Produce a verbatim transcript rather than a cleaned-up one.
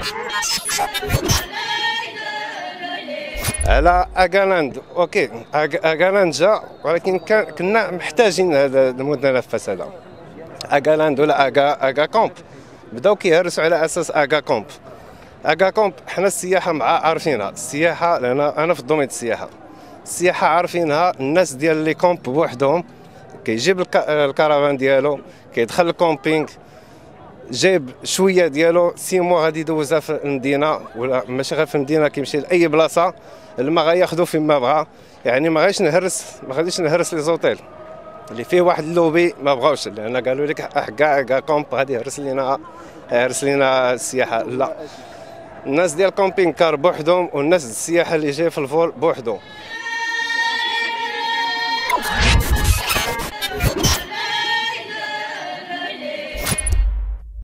على اغالاند. اوكي، اغالاند جا، ولكن كنا محتاجين هذا المتنفس هذا اغالاند ولا اغا اغا كومب. بداو كيهرسوا على اساس اغا كومب. اغا كومب حنا السياحه مع عارفينها، السياحه لان انا في الدومين السياحه، السياحه عارفينها. الناس ديال لي كومب بوحدهم كيجيب الكرفان ديالو كيدخل الكومبينغ، جايب شويه ديالو سي موا غادي يدوزها في المدينه، ولا ماشي غير في المدينه، كيمشي لاي بلاصه الماء غياخذو فين ما بغا. يعني ما غاديش نهرس ما غاديش نهرس لي زوطيل اللي فيه واحد اللوبي ما بغاوش، لان قالوا لك كاع كاع كومب غادي يهرس لينا يهرس لينا السياحه. لا، الناس ديال الكومبينغ كار بوحدهم، والناس السياحه اللي جايه في الفول بوحدهم.